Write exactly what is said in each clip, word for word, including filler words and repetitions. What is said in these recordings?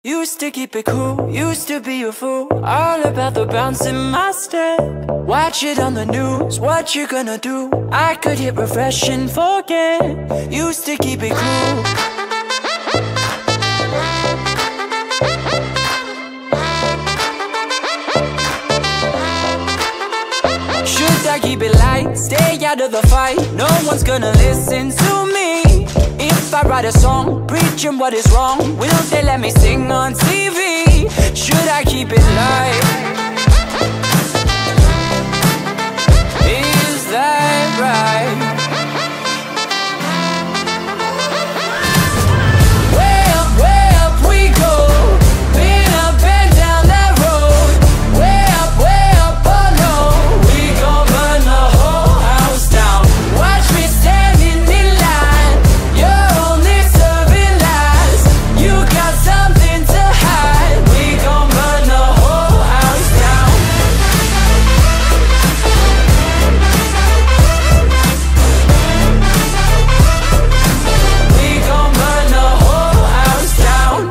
Used to keep it cool, used to be a fool, all about the bounce in my step. Watch it on the news, what you gonna do? I could hit refresh and forget. Used to keep it cool. Should I keep it light, stay out of the fight? No one's gonna listen to me. If I write a song, preaching what is wrong, will they let me sing on T V? Should I keep it light? Is that right? Way up, way up we go, been up and down that road. Way up, way up, oh no, we gon' burn the whole house down. Watch me standing in line, you're only serving lies. You got something to hide, we gon' burn the whole house down. We gon' burn the whole house down.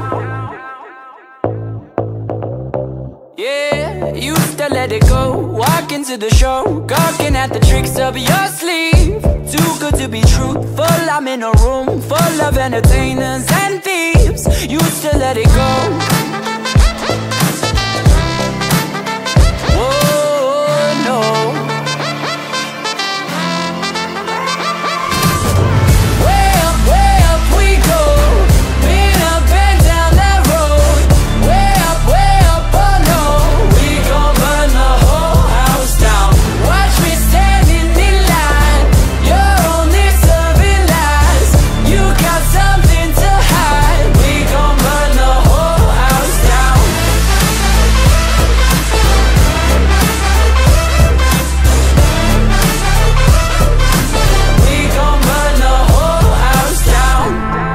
Yeah, used to let it go, walk into the show, gawking at the tricks up your sleeve. Too good to be truthful, I'm in a room full of entertainers and thieves. Used to let it go. Oh no. Way up, way up we go, been up and down that road. Way up, way up, oh no, we gon' burn the whole house down. Watch me standing in line, you're only serving lies. You got something to hide, we gon' burn the whole house down. We gon' burn the whole house down.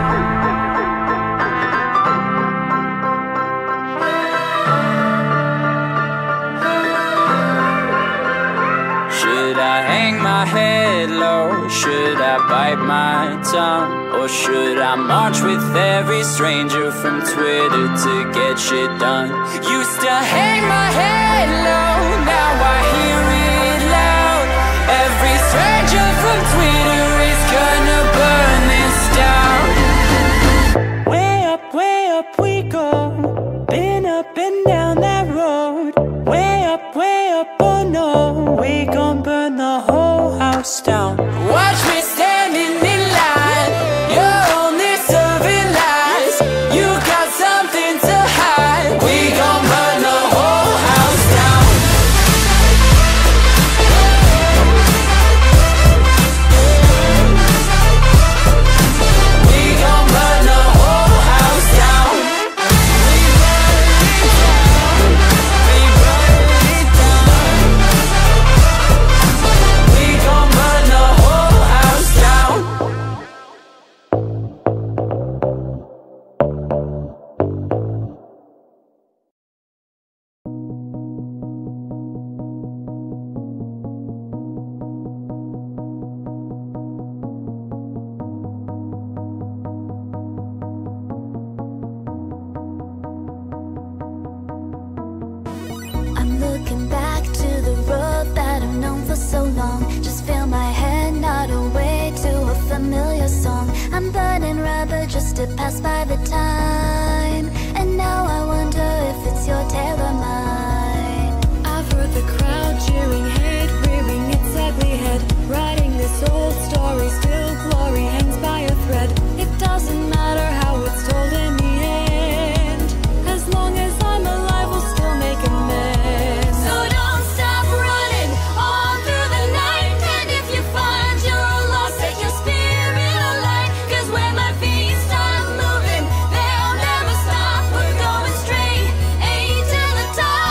Should I hang my head low? Should I bite my tongue? Or should I march with every stranger from Twitter to get shit done? Used to hang my head low, now I hear it loud. Every stranger from Twitter is gonna burn this down. Way up, way up we go, been up and down that road. Way up, way up, oh no, we gon' burn the whole house down. Watch me standing in line, you're only serving lies. You got something to hide, we gon' burn the whole house down. We gon' burn the whole house down. We burn it down. We burn it down. We gon' burn the whole house down. I'm looking back to the road that I've known for so long. Just feel my head nod away to a familiar song. I'm burning rubber just to pass by the time. And now I wonder if it's your tale or mine. I've heard the crowd cheering, hate rearing its ugly head. Writing this old story, still glory hangs by a thread. It doesn't matter how it's told in the end, as long as I'm alive we'll still make amends. So don't stop running on through the night. And if you find you're lost, set your spirit alight. Cause when my feet start moving, they'll never stop. We're going straight, A to the top.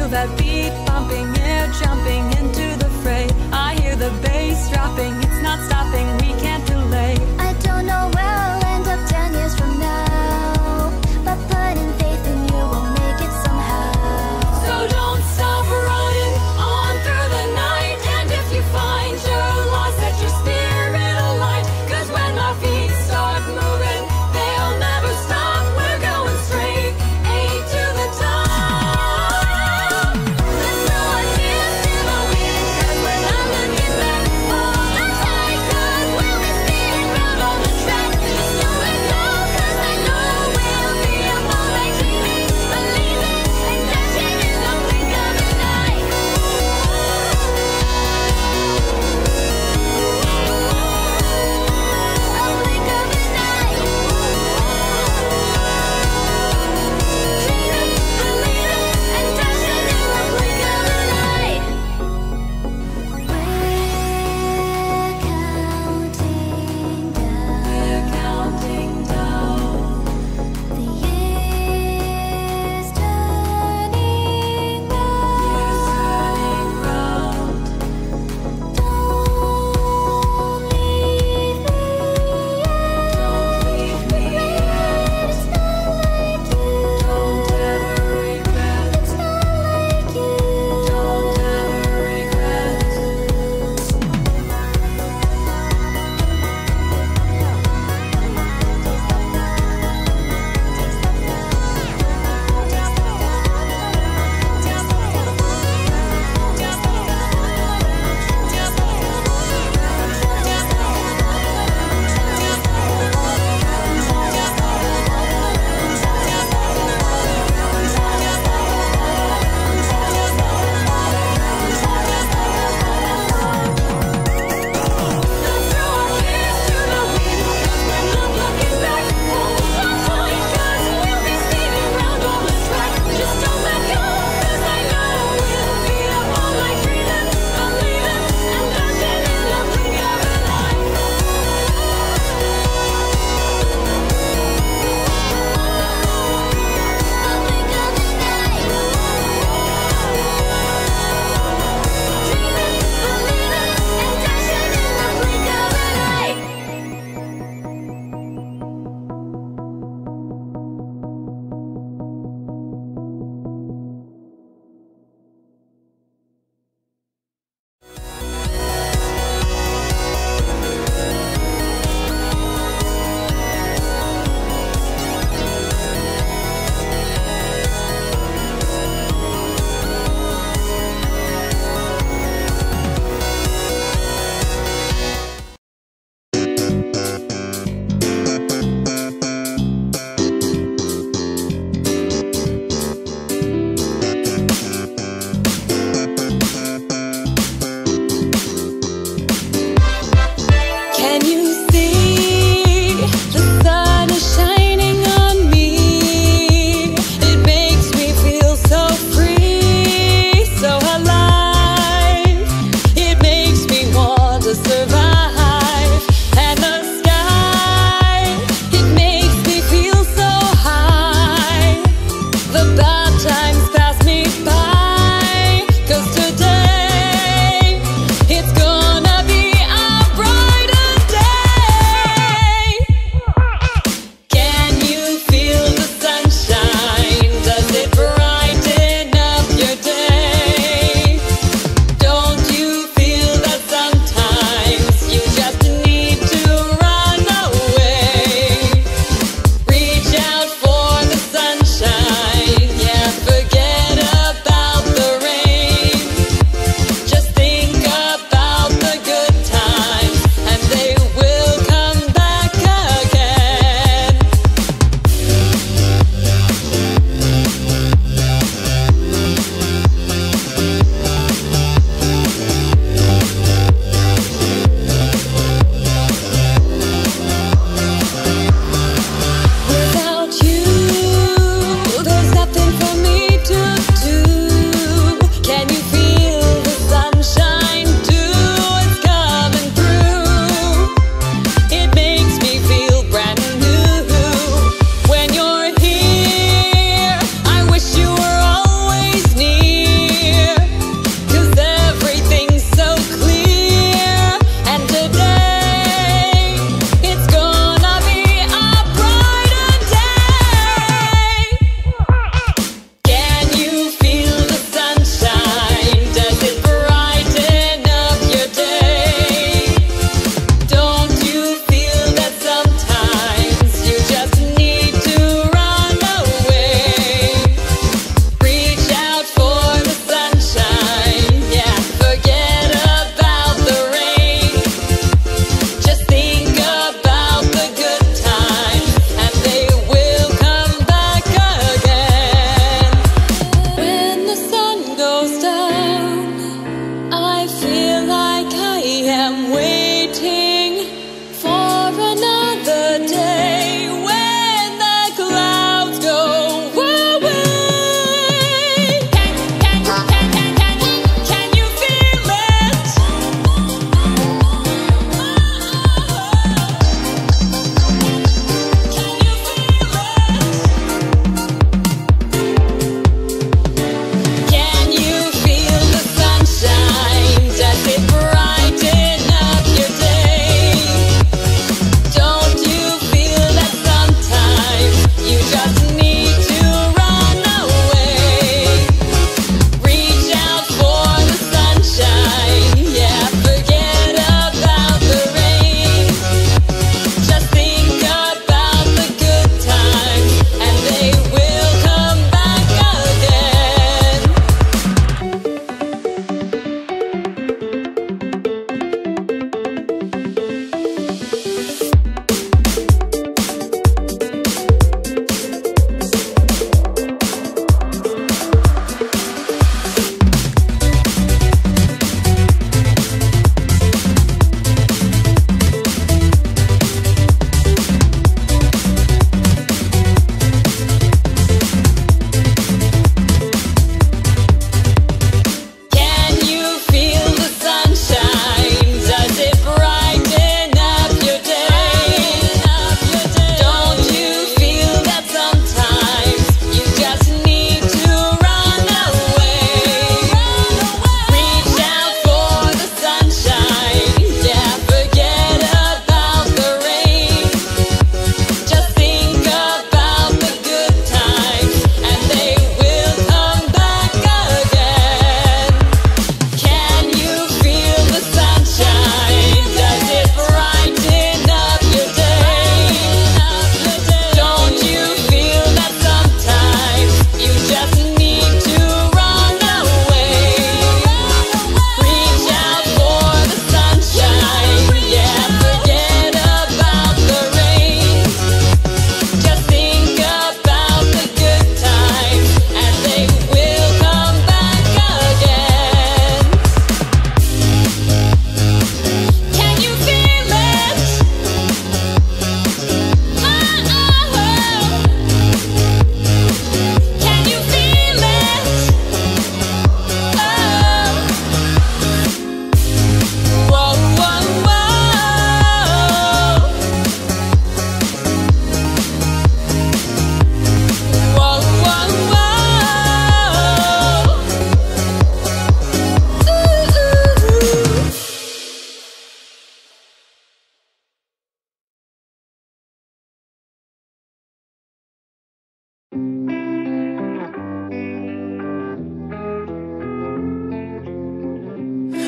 feel that beat bumping, air jumping into the fray. I hear the bass dropping, it's not stopping, we can't delay. I don't know where I'll end up ten years from now, but putting faith in you will make it somehow. So don't stop running on through the night, and if you find you're lost, set your spirit alight. Cause when my feet start moving, they'll never stop. We're going straight, eight to the top. Let's throw our tears to the wind, cause we're not looking back. Hold on tight, cause we'll be speeding round on the track.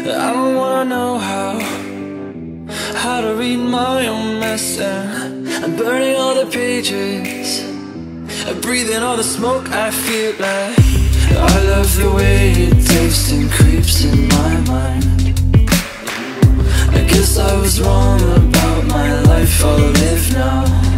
I don't wanna know how How to read my own mess, and I'm burning all the pages, I'm breathing all the smoke. I feel like I love the way it tastes and creeps in my mind. I guess I was wrong about my life, I'll live now.